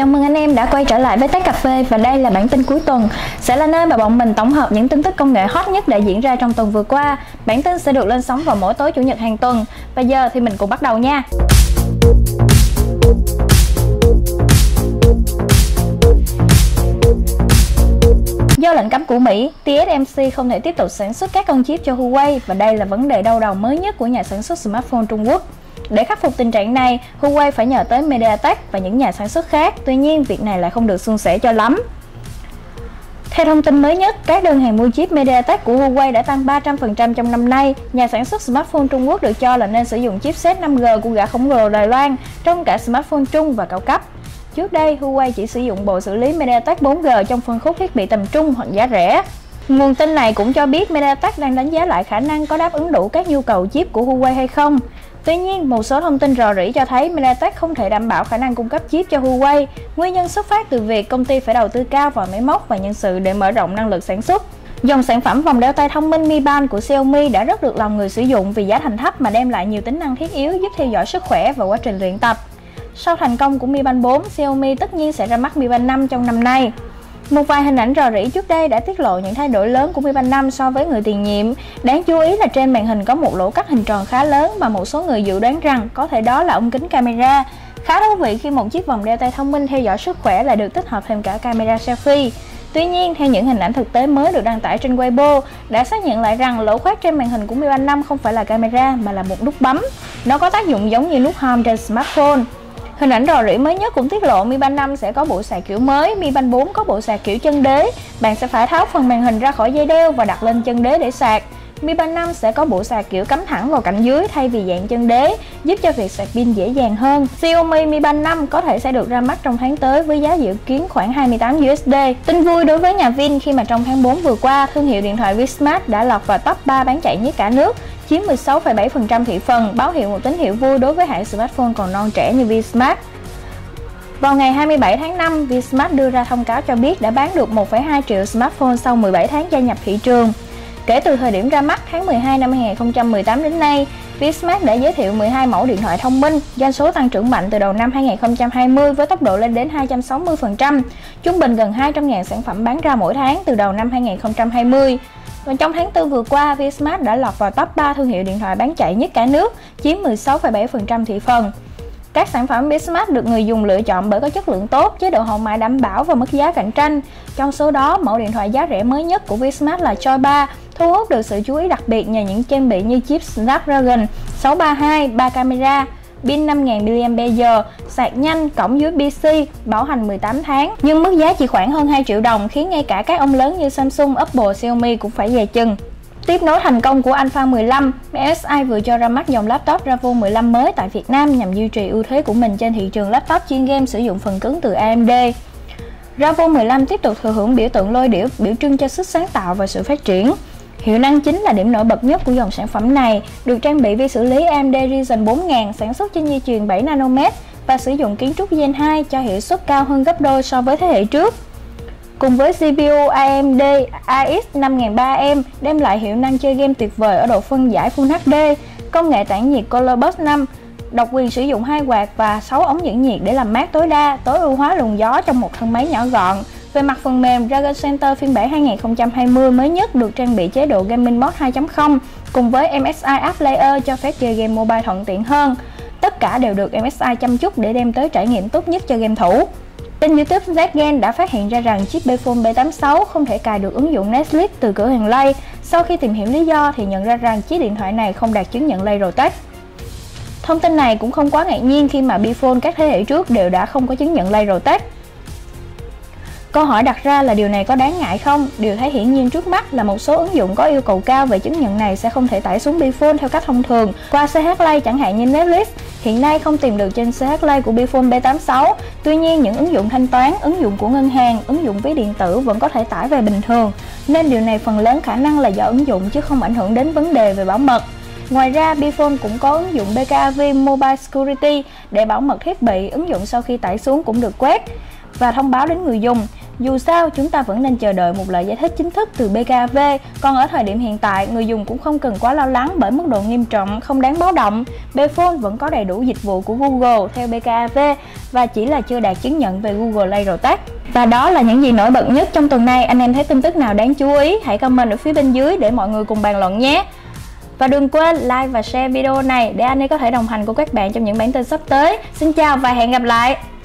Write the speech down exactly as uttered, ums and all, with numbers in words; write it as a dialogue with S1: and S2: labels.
S1: Chào mừng anh em đã quay trở lại với Tech Cà Phê và đây là bản tin cuối tuần, sẽ là nơi mà bọn mình tổng hợp những tin tức công nghệ hot nhất đã diễn ra trong tuần vừa qua. Bản tin sẽ được lên sóng vào mỗi tối chủ nhật hàng tuần. Và giờ thì mình cùng bắt đầu nha. Do lệnh cấm của Mỹ, tê ét em xê không thể tiếp tục sản xuất các con chip cho Huawei và đây là vấn đề đau đầu mới nhất của nhà sản xuất smartphone Trung Quốc. Để khắc phục tình trạng này, Huawei phải nhờ tới MediaTek và những nhà sản xuất khác, tuy nhiên việc này lại không được suôn sẻ cho lắm. Theo thông tin mới nhất, các đơn hàng mua chip MediaTek của Huawei đã tăng ba trăm phần trăm trong năm nay. Nhà sản xuất smartphone Trung Quốc được cho là nên sử dụng chipset năm G của gã khổng lồ Đài Loan trong cả smartphone trung và cao cấp. Trước đây, Huawei chỉ sử dụng bộ xử lý MediaTek bốn G trong phân khúc thiết bị tầm trung hoặc giá rẻ. Nguồn tin này cũng cho biết MediaTek đang đánh giá lại khả năng có đáp ứng đủ các nhu cầu chip của Huawei hay không. Tuy nhiên, một số thông tin rò rỉ cho thấy MediaTek không thể đảm bảo khả năng cung cấp chip cho Huawei. Nguyên nhân xuất phát từ việc công ty phải đầu tư cao vào máy móc và nhân sự để mở rộng năng lực sản xuất. Dòng sản phẩm vòng đeo tay thông minh Mi Band của Xiaomi đã rất được lòng người sử dụng vì giá thành thấp mà đem lại nhiều tính năng thiết yếu giúp theo dõi sức khỏe và quá trình luyện tập. Sau thành công của Mi Band bốn, Xiaomi tất nhiên sẽ ra mắt Mi Band năm trong năm nay. Một vài hình ảnh rò rỉ trước đây đã tiết lộ những thay đổi lớn của Mi Band năm so với người tiền nhiệm. Đáng chú ý là trên màn hình có một lỗ cắt hình tròn khá lớn mà một số người dự đoán rằng có thể đó là ống kính camera. Khá thú vị khi một chiếc vòng đeo tay thông minh theo dõi sức khỏe lại được tích hợp thêm cả camera selfie. Tuy nhiên, theo những hình ảnh thực tế mới được đăng tải trên Weibo, đã xác nhận lại rằng lỗ khoét trên màn hình của Mi Band năm không phải là camera mà là một nút bấm. Nó có tác dụng giống như nút home trên smartphone. Hình ảnh rò rỉ mới nhất cũng tiết lộ Mi Band năm sẽ có bộ sạc kiểu mới, Mi Band bốn có bộ sạc kiểu chân đế. Bạn sẽ phải tháo phần màn hình ra khỏi dây đeo và đặt lên chân đế để sạc. Mi Band năm sẽ có bộ sạc kiểu cắm thẳng vào cạnh dưới thay vì dạng chân đế, giúp cho việc sạc pin dễ dàng hơn. Xiaomi Mi Band năm có thể sẽ được ra mắt trong tháng tới với giá dự kiến khoảng hai mươi tám đô la. Tin vui đối với nhà Vin khi mà trong tháng bốn vừa qua, thương hiệu điện thoại Vsmart đã lọt vào top ba bán chạy nhất cả nước, chiếm mười sáu phẩy bảy phần trăm thị phần, báo hiệu một tín hiệu vui đối với hãng smartphone còn non trẻ như Vsmart. Vào ngày hai mươi bảy tháng năm, Vsmart đưa ra thông cáo cho biết đã bán được một phẩy hai triệu smartphone sau mười bảy tháng gia nhập thị trường. Kể từ thời điểm ra mắt tháng mười hai năm hai nghìn không trăm mười tám đến nay, Vsmart đã giới thiệu mười hai mẫu điện thoại thông minh, doanh số tăng trưởng mạnh từ đầu năm hai nghìn không trăm hai mươi với tốc độ lên đến hai trăm sáu mươi phần trăm, trung bình gần hai trăm nghìn sản phẩm bán ra mỗi tháng từ đầu năm hai nghìn không trăm hai mươi. Và trong tháng tư vừa qua, Vsmart đã lọt vào top ba thương hiệu điện thoại bán chạy nhất cả nước, chiếm mười sáu phẩy bảy phần trăm thị phần. Các sản phẩm Vsmart được người dùng lựa chọn bởi có chất lượng tốt, chế độ hậu mãi đảm bảo và mức giá cạnh tranh. Trong số đó, mẫu điện thoại giá rẻ mới nhất của Vsmart là Joy ba, thu hút được sự chú ý đặc biệt nhờ những trang bị như chip Snapdragon sáu ba hai, ba camera, pin năm nghìn mi li am pe giờ, sạc nhanh, cổng u ét bê-C, bảo hành mười tám tháng. Nhưng mức giá chỉ khoảng hơn hai triệu đồng khiến ngay cả các ông lớn như Samsung, Apple, Xiaomi cũng phải dè chừng. Tiếp nối thành công của Alpha mười lăm, em ét i vừa cho ra mắt dòng laptop Ravo mười lăm mới tại Việt Nam nhằm duy trì ưu thế của mình trên thị trường laptop chuyên game sử dụng phần cứng từ a em đê. Ravo mười lăm tiếp tục thừa hưởng biểu tượng lôi điểu, biểu trưng cho sức sáng tạo và sự phát triển. Hiệu năng chính là điểm nổi bật nhất của dòng sản phẩm này, được trang bị vi xử lý a em đê Ryzen bốn nghìn sản xuất trên dây chuyền bảy nanomet và sử dụng kiến trúc Gen hai cho hiệu suất cao hơn gấp đôi so với thế hệ trước. Cùng với xê pê u a em đê a ích năm nghìn ba trăm đem lại hiệu năng chơi game tuyệt vời ở độ phân giải Full hát đê, công nghệ tản nhiệt ColorBurst năm, độc quyền sử dụng hai quạt và sáu ống dẫn nhiệt để làm mát tối đa, tối ưu hóa luồng gió trong một thân máy nhỏ gọn. Về mặt phần mềm, Dragon Center phiên bản hai nghìn không trăm hai mươi mới nhất được trang bị chế độ Gaming Mode hai chấm không cùng với em ét i App Layer cho phép chơi game mobile thuận tiện hơn. Tất cả đều được em ét i chăm chút để đem tới trải nghiệm tốt nhất cho game thủ. Trên YouTube, Zgen đã phát hiện ra rằng chip Bphone B tám sáu không thể cài được ứng dụng Netflix từ cửa hàng Lay. Sau khi tìm hiểu lý do thì nhận ra rằng chiếc điện thoại này không đạt chứng nhận Lay Protect. Thông tin này cũng không quá ngạc nhiên khi mà Bphone các thế hệ trước đều đã không có chứng nhận Lay Protect. Câu hỏi đặt ra là điều này có đáng ngại không? Điều thấy hiển nhiên trước mắt là một số ứng dụng có yêu cầu cao về chứng nhận này sẽ không thể tải xuống Bphone theo cách thông thường qua xê hát Lay chẳng hạn như Netflix. Hiện nay không tìm được trên xê hát Lay của Bphone B tám sáu. Tuy nhiên, những ứng dụng thanh toán, ứng dụng của ngân hàng, ứng dụng ví điện tử vẫn có thể tải về bình thường. Nên điều này phần lớn khả năng là do ứng dụng chứ không ảnh hưởng đến vấn đề về bảo mật. Ngoài ra, Bphone cũng có ứng dụng bê ca a vê Mobile Security để bảo mật thiết bị. Ứng dụng sau khi tải xuống cũng được quét và thông báo đến người dùng. Dù sao, chúng ta vẫn nên chờ đợi một lời giải thích chính thức từ bê ca a vê, còn ở thời điểm hiện tại, người dùng cũng không cần quá lo lắng bởi mức độ nghiêm trọng không đáng báo động. Bphone vẫn có đầy đủ dịch vụ của Google theo bê ca a vê và chỉ là chưa đạt chứng nhận về Google Layer Tag. Và đó là những gì nổi bật nhất trong tuần này. Anh em thấy tin tức nào đáng chú ý? Hãy comment ở phía bên dưới để mọi người cùng bàn luận nhé. Và đừng quên like và share video này để anh ấy có thể đồng hành cùng các bạn trong những bản tin sắp tới. Xin chào và hẹn gặp lại.